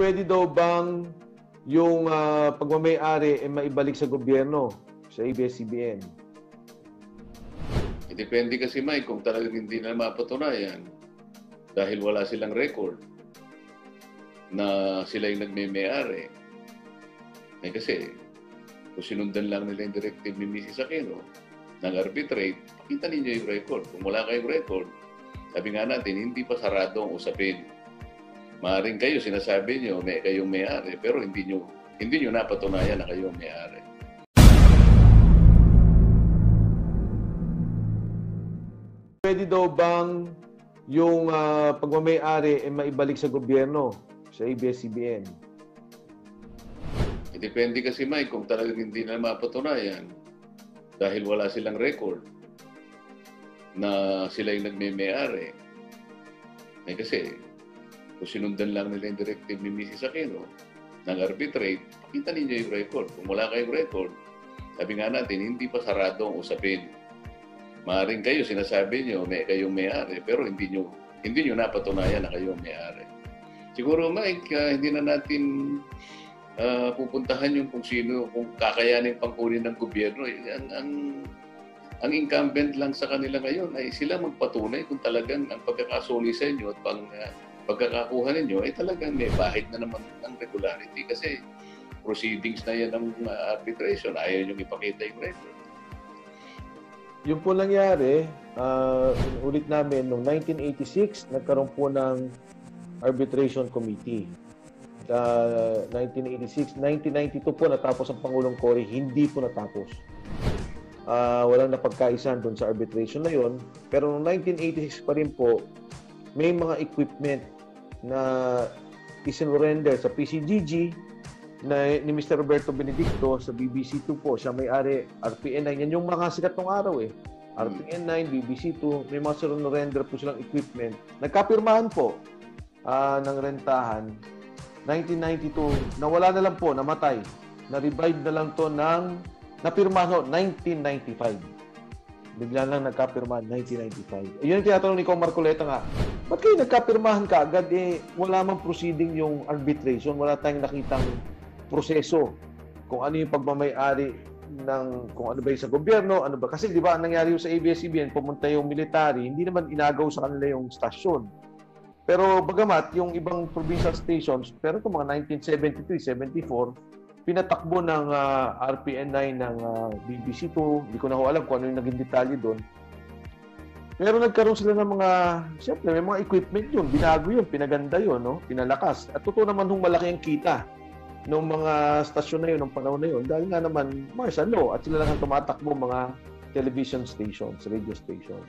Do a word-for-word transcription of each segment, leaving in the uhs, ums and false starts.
Pwede daw bang yung uh, pagmamay-ari ay maibalik sa gobyerno, sa A B S C B N? E, depende kasi, Mike, kung talagang hindi na mapatunayan dahil wala silang record na sila yung nagmay-ari. Eh kasi, kung sinundan lang nila yung directive ni Missus Aquino ng arbitrate, pakita ninyo yung record. Kung wala kayong record, sabi nga natin, hindi pa sarado ang usapin. Maaring kayo, sinasabi nyo, may kayong may-ari, pero hindi nyo, hindi nyo napatunayan na kayong may-ari. Pwede daw bang yung uh, pagmamay-ari ay maibalik sa gobyerno, sa A B S C B N? E, depende kasi, Mike, kung talagang hindi na mapatunayan dahil wala silang record na sila yung nagmay-ari. Eh kasi, kung sinundan lang nila yung directive ni Missus Aquino ng arbitrate, pakita ninyo yung record. Kung wala kayong record, sabi nga natin, hindi pa sarado ang usapin. Maaring kayo, sinasabi nyo, may kayong may-ari, pero hindi nyo, hindi nyo napatunayan na kayong may-ari. Siguro, Mike, uh, hindi na natin uh, pupuntahan yung kung sino, kung kakayanin pangkunin ng gobyerno. Ang, ang, ang incumbent lang sa kanila ngayon ay sila magpatunay kung talagang ang pagkakasuli sa inyo at pang uh, pagkakakuha ninyo ay talagang may bahid na naman ng regularity kasi proceedings na yan ng uh, arbitration. Ayaw nyo ipakita yung record. Yung po nangyari, uh, ulit namin, noong nineteen eighty-six, nagkaroon po ng arbitration committee. Uh, nineteen eighty-six, nineteen ninety-two po natapos ang Pangulong Cory, hindi po natapos. Uh, walang napagkaisan doon sa arbitration na yon. Pero noong nineteen eighty-six pa rin po, may mga equipment na isinurrender sa P C G G na ni Mister Roberto Benedicto sa B B C two po. Siya may-ari, R P N nine. Yan yung mga sikat ng araw eh. R P N nine, B B C two, may mga surrender po silang equipment. Nagkapirmahan po uh, ng rentahan. nineteen ninety-two, nawala na lang po, namatay. Na-revive na lang to ng, napirmahan nineteen ninety-five. Bigla lang nagkapirmahan, nineteen ninety-five. Yun yung tinatanong ni Kong Marcoleta nga, ba't kayo nagkapirmahan ka agad? Eh, wala mang proceeding yung arbitration, wala tayong nakitang proseso kung ano yung pagmamay-ari ng, kung ano ba yung sa gobyerno, ano ba. Kasi di ba, ang nangyari yung sa A B S C B N, pumunta yung military, hindi naman inagaw sa kanila yung stasyon. Pero bagamat, yung ibang provincial stations, pero itong mga nineteen seventy-three, seventy-four, pinatakbo ng uh, R P N nine ng uh, B B C two. Hindi ko na ho alam kung ano yung naging detalye doon. Pero nagkaroon sila ng mga, siyempre, may mga equipment yun. Binago yun, pinaganda yun, no? Pinalakas. At totoo naman hong malaki ang kita ng mga stasyon na yun, ng panahon na yun. Dahil nga naman, martial law. At sila lang ang tumatakbo mga television stations, radio stations.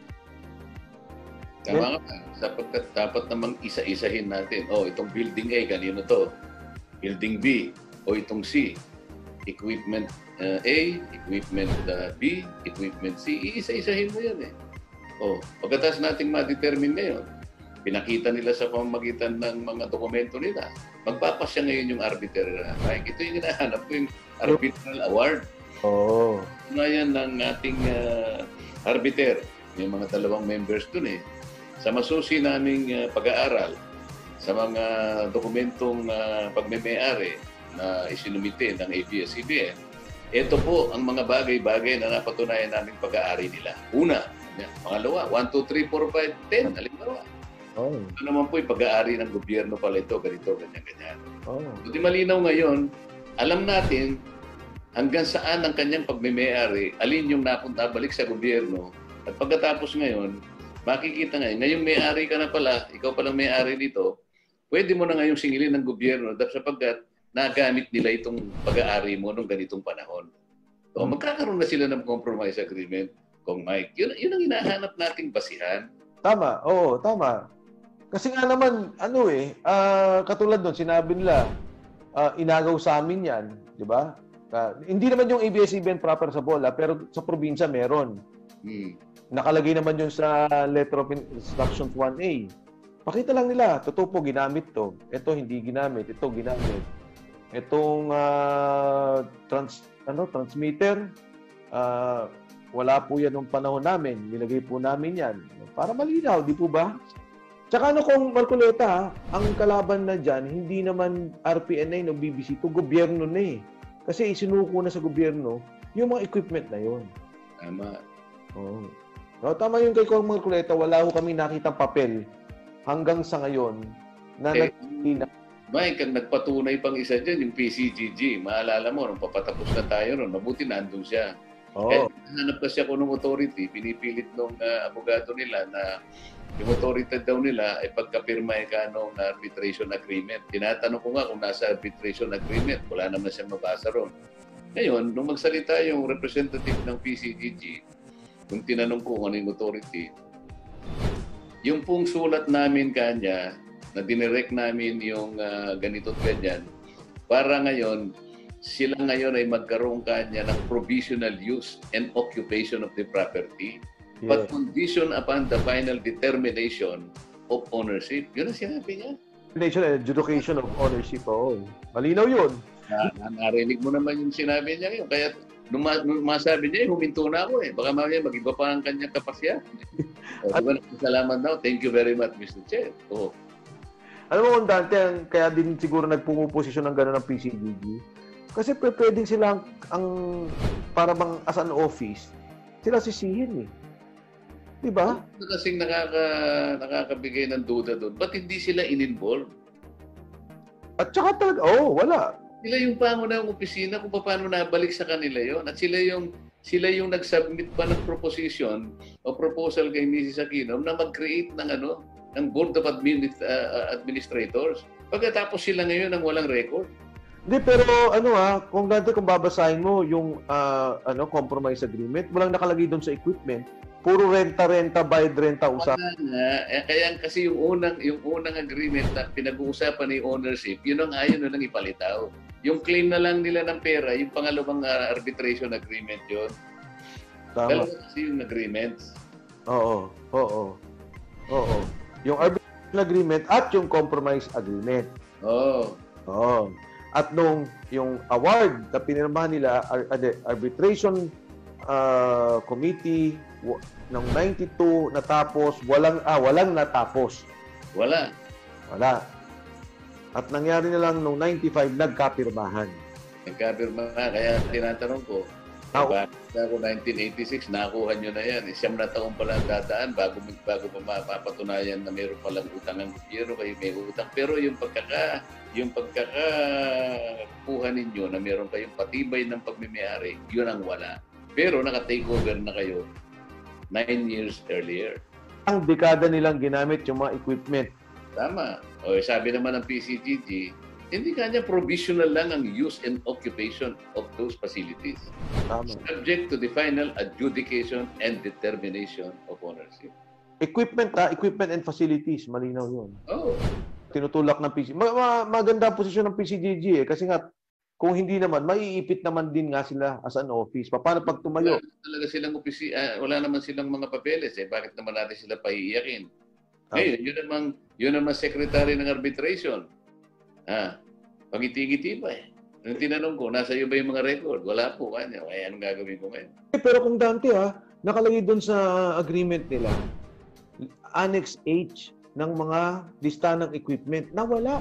Tama nga. Sapagkat dapat namang isa-isahin natin. Oh, itong building A, kanino to? Building B. O itong C, equipment uh, A, equipment uh, B, equipment C, iisa-isahin mo yan eh. O, pagkatapos nating ma-determine ngayon, pinakita nila sa pamamagitan ng mga dokumento nila, magpapasya ngayon yung arbiter. Mike, ito yung hinahanap ko, yung arbitral award. Oo. Oh. Ngayon ng ating uh, arbiter, yung mga dalawang members dun eh, sa masusi naming uh, pag-aaral, sa mga dokumentong uh, pagmemay-ari, na isinumite ng A B S C B N, ito po ang mga bagay-bagay na napatunayan naming pag-aari nila. Una, yan, pangalawa, one, two, three, four, five, ten, halimbawa. Oh. Ito naman po yung pag-aari ng gobyerno pala ito, ganito, ganyan, ganyan. Oh. Hindi malinaw ngayon, alam natin hanggang saan ang kanyang pagmimay-ari, alin yung napunta balik sa gobyerno, at pagkatapos ngayon, makikita ngayon, ngayong may-ari ka na pala, ikaw palang may-ari nito, pwede mo na ngayong singilin ng gobyerno sapagkat nagamit nila itong pag-aari mo nung ganitong panahon. So, magkakaroon na sila ng compromise agreement, Kong Mike. Yun, yun ang hinahanap nating basihan. Tama, oo, tama. Kasi nga naman, ano eh, uh, katulad doon, sinabi nila, uh, inagaw sa amin yan, di ba? Uh, hindi naman yung A B S C B N proper sa bola, pero sa probinsya meron. Hmm. Nakalagay naman yun sa letter of instructions one A. Pakita lang nila, totoo po, ginamit to. Ito, hindi ginamit. Ito, ginamit. Itong uh, trans, ano, transmitter, uh, wala po yan nung panahon namin. Nilagay po namin yan. Para malinaw, di po ba? Tsaka ano kung Marcoleta, ha, ang kalaban na dyan, hindi naman R P N A o B B C, ito gobyerno na eh. Kasi isinuko na sa gobyerno yung mga equipment na yun. Tama. Oo. No, tama yung kay Kong Marcoleta, wala ko kami nakitang papel hanggang sa ngayon na Eh, nag- Mike, ang nagpatunay pang isa dyan, yung P C G G. Maalala mo, nung papatapos na tayo ron, mabuti nandun siya. Oo. Kaya hanap kasi ako ng authority, pinipilit nung uh, abogado nila na yung authority daw nila ay pagkapirma ka nung arbitration agreement. Tinatanong ko nga kung nasa arbitration agreement, wala naman siyang mabasa ron. Ngayon, nung magsalita yung representative ng P C G G, nung tinanong ko kung ano yung authority, yung pong sulat namin kanya, na dinirect namin yung uh, ganito't ganyan, para ngayon, sila ngayon ay magkaroon kanya ng provisional use and occupation of the property, yeah, but condition upon the final determination of ownership. Yun ang sinabi niya. Determination and adjudication of ownership. Oo. Malinaw yun. Na, narinig mo naman yung sinabi niya yun. Kaya nung, ma- nung masabi niya, huminto na ako eh. Baka mamaya mag-iba pa ang kanyang kapasya. So, diba, salamat daw. Thank you very much, Mister Chair. Oo. Alam mo kung dante, kaya din siguro nagpuposisyon ng gano'n ng P C G G. Kasi pwedeng sila ang, ang para bang as an office, sila sisihin eh. Diba? Ano kasing nakaka, nakakabigay ng duda doon? Ba't hindi sila in-involve? At saka talaga, oh, wala. Sila yung pangunahing opisina kung paano nabalik sa kanila yon. At sila yung sila yung nag-submit pa ng proposition o proposal kay Missus Aquino na mag-create ng ano, ng Board of Admin- uh, Administrators. Pagkatapos sila ngayon ang walang record. Hindi, pero ano ha, kung dati kung babasahin mo yung uh, ano compromise agreement, walang nakalagay doon sa equipment. Puro renta-renta, bayad-renta usap. Eh, kaya kasi yung unang yung unang agreement na pinag-uusapan ni ownership, yun ang ayaw na lang ipalitaw. Yung claim na lang nila ng pera, yung pangalawang uh, arbitration agreement yun. Tama. Dalawa kasi yung agreements. Oo, oo, oo. Yung arbitration agreement at yung compromise agreement. Oo. Oo. At nung yung award na pinirmahan nila, ar- ar- arbitration uh, committee w- ng ninety-two natapos, walang ah, walang natapos. Wala. Wala. At nangyari na lang nung ninety-five nagkapirmahan. Nagkapirma na, kaya tinatanong ko, Ah, bakit ako nineteen eighty-six, nakuha nyo na yan. Siyam na taon pala ang dadaan bago, bago pa mapatunayan na mayroon palang utang ang gobyerno, kayo may utang. Pero yung pagkaka, yung pagkakakuha ninyo na mayroon kayong patibay ng pagmimayari, yun ang wala. Pero naka-take over na kayo nine years earlier. Ang dekada nilang ginamit yung mga equipment. Tama. O sabi naman ng P C G G, hindi kanya provisional lang ang use and occupation of those facilities. Tama. Subject to the final adjudication and determination of ownership. Equipment ha, equipment and facilities, malinaw yun. Oh. Tinutulak ng P C. Ma- ma- maganda ang posisyon ng P C G G eh. Kasi nga, kung hindi naman, maiipit naman din nga sila as an office. Paano pag tumayo? Wala talaga silang opisi, uh, wala naman silang mga papeles eh. Bakit naman natin sila paiiyakin? Ngayon, yun naman, yun naman secretary ng arbitration. Ah, pangiti-ngiti pa eh. Nung tinanong ko, nasa iyo ba yung mga record? Wala po. Kanya. Kaya anong gagawin ko ngayon? Eh, pero kung dante ha, nakalagay doon sa agreement nila, Annex H ng mga listahan ng equipment, nawala.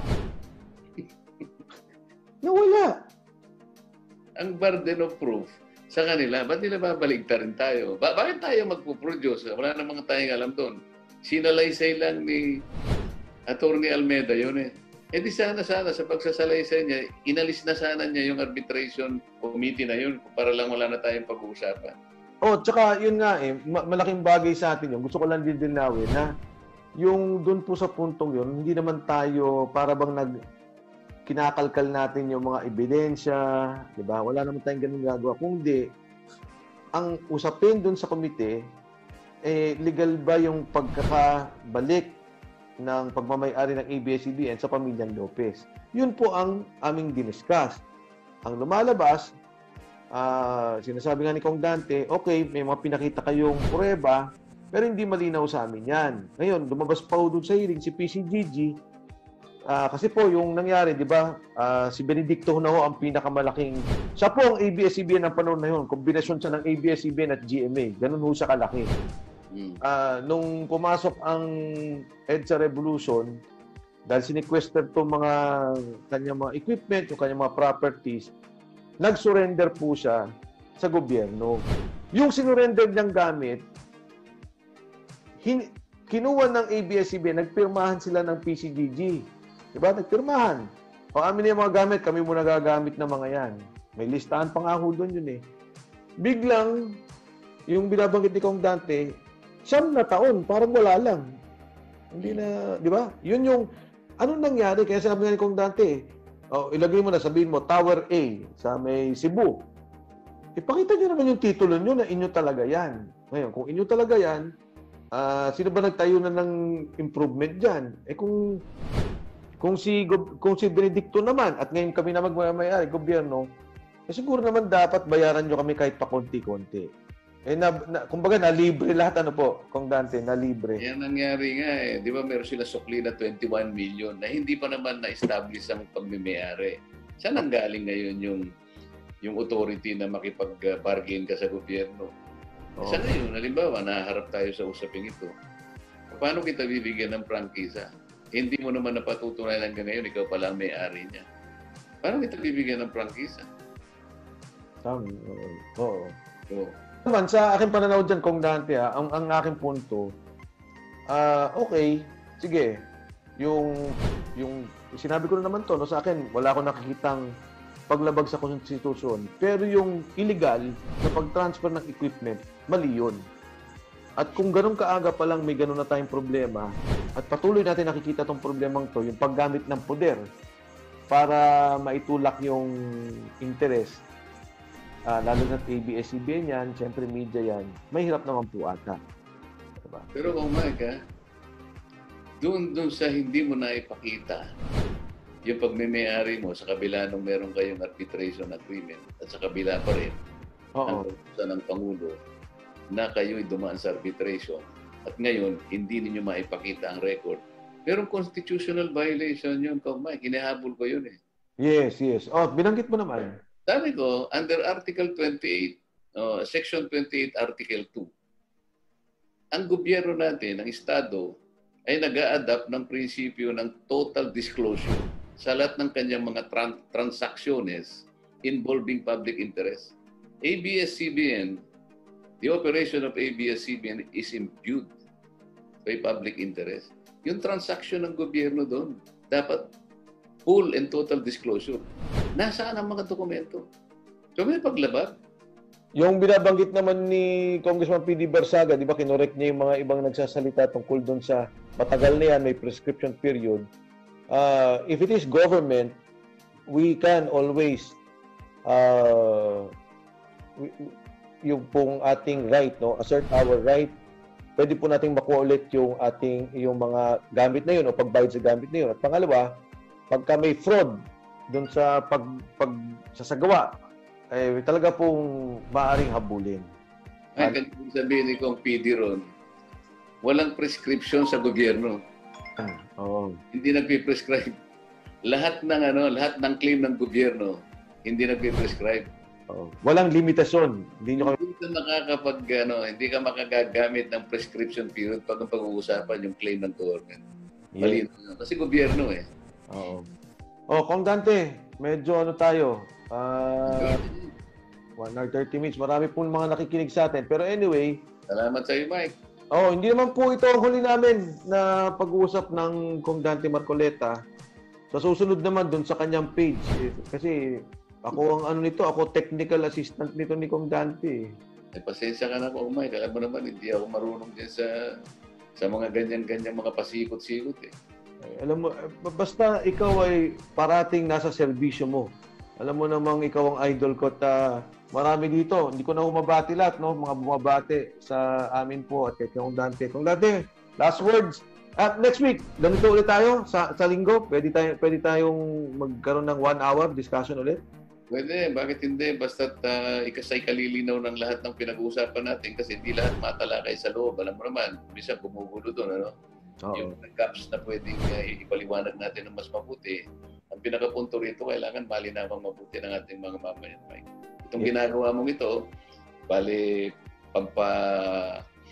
Nawala. Ang burden of proof sa kanila, ba't nila babaligta rin tayo? Ba bakit tayo magpuproduce? Wala namang tayong alam doon. Sinalaysay lang ni Attorney Almeida yun eh. Eh di sana sana sa pagsasalaysay niya, inalis na sana niya yung arbitration committee na yun para lang wala na tayong pag-uusapan. Oh, tsaka yun nga eh, ma- malaking bagay sa atin yun. Gusto ko lang din dinawin na yung doon po sa puntong yun, hindi naman tayo para bang nag kinakalkal natin yung mga ebidensya, di ba? Wala naman tayong ganun gagawa. Kung di, ang usapin doon sa komite, eh, legal ba yung pagkakabalik ng pagmamay-ari ng A B S C B N sa pamilyang Lopez? Yun po ang aming diniscuss. Ang lumalabas, uh, sinasabi nga ni Kong Dante, okay, may mga pinakita kayong prueba, pero hindi malinaw sa amin yan. Ngayon, lumabas pa po doon sa hearing si P C G G, uh, kasi po yung nangyari, di ba, uh, si Benedicto na ho ang pinakamalaking, siya po ang A B S C B N ng panahon na yun, kombinasyon siya ng A B S C B N at G M A, ganun ho siya kalaki. Hmm. Uh, nung pumasok ang EDSA Revolution, dahil sinequester itong mga kanyang mga equipment, yung kanyang mga properties, nag-surrender po siya sa gobyerno. Yung sinurrender niyang gamit, hin- kinuha ng A B S C B N, nagpirmahan sila ng P C G G. Diba? Nagpirmahan. O amin yung mga gamit, kami muna gagamit ng mga yan. May listahan pa nga ho doon yun eh. Biglang, yung binabanggit ni Kong Dante, siyam na taon, parang wala lang. Hindi na, di ba? Yun yung, anong nangyari? Kaya sabi nga ni Kong Dante, oh, ilagay mo na, sabihin mo, Tower A sa may Cebu. Ipakita nyo naman yung titulo nyo na inyo talaga yan. Ngayon, kung inyo talaga yan, uh, sino ba nagtayo na ng improvement dyan? Eh kung, kung si, kung si Benedicto naman, at ngayon kami na magmamayari, gobyerno, eh siguro naman dapat bayaran nyo kami kahit pa konti-konti. Eh, na, na, kumbaga, na-libre lahat, ano po, Kong Dante, na-libre. Yan nangyari nga eh. Di ba meron sila sukli na twenty-one million na hindi pa naman na-establish ang pagmimayari. Saan ang galing ngayon yung yung authority na makipag-bargain ka sa gobyerno? Oh. Saan ngayon? Halimbawa, naharap tayo sa usaping ito. Paano kita bibigyan ng prangkisa? Hindi mo naman napatutunayan hanggang ngayon, ikaw pala ang may-ari niya. Paano kita bibigyan ng prangkisa? Tama. Oo. Oo. Naman, sa aking pananaw dyan, Kong Dante, ha, ang, ang aking punto, uh, okay, sige, yung, yung, sinabi ko na naman to, no, sa akin, wala akong nakikitang paglabag sa konstitusyon, pero yung illegal na pag-transfer ng equipment, mali yun. At kung ganun kaaga pa lang may ganun na tayong problema, at patuloy natin nakikita tong problemang to, yung paggamit ng poder para maitulak yung interest, Uh, lalo na A B S C B N yan, siyempre media yan, may hirap naman po ata. Diba? Pero kung Mike, doon doon sa hindi mo na ipakita yung pagmimayari mo sa kabila nung meron kayong arbitration agreement at sa kabila pa rin ang utusan ng Pangulo na kayo'y dumaan sa arbitration at ngayon hindi ninyo maipakita ang record. Merong constitutional violation yun, kung Mike, hinahabol ko yun eh. Yes, yes. Oh, binanggit mo naman. Sabi ko, under Article twenty-eight, uh, Section twenty-eight, Article two, ang gobyerno natin, ang Estado, ay nag-a-adapt ng prinsipyo ng total disclosure sa lahat ng kanyang mga tran- transacciones involving public interest. A B S C B N, the operation of A B S C B N is imbued by public interest. Yung transaction ng gobyerno doon, dapat full and total disclosure. Nasaan ang mga dokumento? So may paglabag. Yung binabanggit naman ni Congressman P D Barsaga, di ba, kinorek niya yung mga ibang nagsasalita tungkol doon sa matagal na yan, may prescription period. Uh, if it is government, we can always uh, we, yung pong ating right, no, assert our right. Pwede po nating makuha ulit yung ating yung mga gamit na yun o pagbayad sa gamit na yun. At pangalawa, pagka may fraud doon sa pag, pag sasagawa, eh, talaga pong maaaring habulin. Ay, ganito sabihin ni Kong P D ron, walang prescription sa gobyerno. Oh. Hindi nagpe-prescribe. Lahat ng ano, lahat ng claim ng gobyerno, hindi nagpe-prescribe. Oh. Walang limitasyon. Hindi nyo hindi ka makakapag ano, hindi ka makagagamit ng prescription period pag pag-uusapan yung claim ng government. Mali yeah. Kasi gobyerno eh. Oo. Oh, Kong Dante, medyo ano tayo, uh, one hour thirty minutes. Marami po mga nakikinig sa atin. Pero anyway, salamat sa iyo, Mike. Oh, hindi naman po ito ang huli namin na pag-uusap ng Kong Dante Marcoleta. Sa susunod naman doon sa kanyang page. Eh, kasi ako ang ano nito, ako technical assistant nito ni Kong Dante. Eh, pasensya ka na po, Mike. Alam mo naman, hindi ako marunong din sa sa mga ganyan-ganyan mga pasikot-sikot eh. Ay, alam mo, basta ikaw ay parating nasa serbisyo mo. Alam mo namang ikaw ang idol ko at uh, marami dito. Hindi ko na humabati lahat, no? Mga bumabati sa amin po at kay Kong Dante. Kong Dante, last words. At next week, ganito ulit tayo sa, sa linggo. Pwede, tayo, pwede tayong magkaroon ng one hour discussion ulit. Pwede, bakit hindi? Basta't uh, ikasay kalilinaw ng lahat ng pinag-uusapan natin kasi hindi lahat matalakay sa loob. Alam mo naman, bisa bumugulo doon, ano? Oo. Yung gaps na pwedeng uh, ipaliwanag natin ng mas mabuti. Ang pinakapunto rito, kailangan malinawang mabuti ng ating mga mamayan. Itong yeah. ginagawa mong ito, bali, pampa,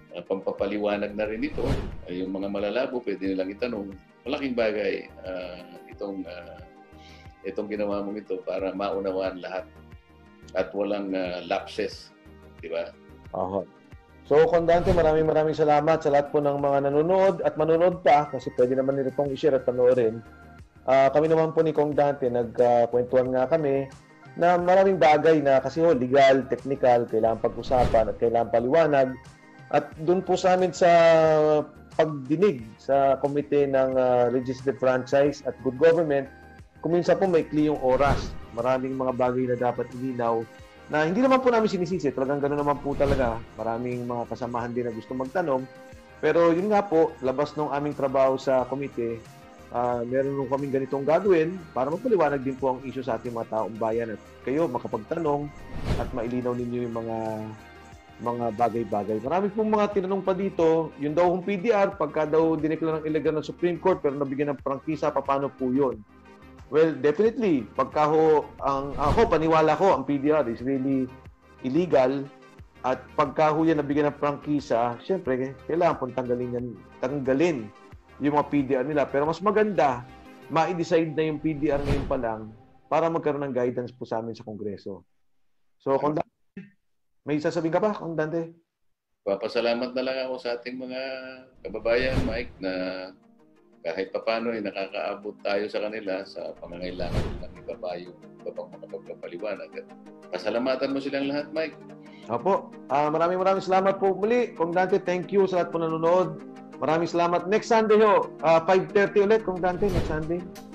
uh, pampapaliwanag na rin ito. Uh, yung mga malalabo, pwede nilang itanong. Malaking bagay uh, itong uh, itong ginawa mong ito para maunawaan lahat at walang uh, lapses, di ba? Aha. So, Kondante, maraming maraming salamat sa lahat po ng mga nanonood at manonood pa kasi pwede naman nito pong i-share at panoorin. Uh, kami naman po ni Kong Dante, nagkwentuhan uh, nga kami na maraming bagay na kasi ho, legal, technical, kailangan pag-usapan at kailangan paliwanag. At doon po sa amin sa pagdinig sa komite ng uh, Legislative Franchise at Good Government, kuminsan po may yung oras. Maraming mga bagay na dapat ilinaw na hindi naman po namin sinisisi. Talagang gano'n naman po talaga. Maraming mga kasamahan din na gusto magtanong. Pero yun nga po, labas ng aming trabaho sa komite, uh, meron nung kaming ganitong gagawin para magpaliwanag din po ang issue sa ating mga taong bayan at kayo makapagtanong at mailinaw ninyo yung mga mga bagay-bagay. Marami pong mga tinanong pa dito, yun daw kung P D R, pagka daw dineklara ng illegal ng Supreme Court pero nabigyan ng prangkisa, paano po yun? Well, definitely, pagka ho, ang, ako, paniwala ko, ang P D R is really illegal at pagka ho yan nabigyan ng prangkisa, syempre, kailangan pong tanggalin yan, tanggalin yung mga P D R nila. Pero mas maganda, ma-decide na yung P D R ngayon pa lang para magkaroon ng guidance po sa amin sa Kongreso. So, kung may sasabihin ka pa, Kong Dante? Papasalamat na lang ako sa ating mga kababayan, Mike, na kahit papano ay nakakaabot tayo sa kanila sa pangangailangan ng ibabayo, iba pang makapagpapaliwanag. At pasalamatan mo silang lahat, Mike. Opo. Uh, maraming maraming salamat po muli. Kong Dante, thank you sa lahat po nanonood. Maraming salamat. Next Sunday ho, uh, five thirty ulit, Kong Dante, next Sunday.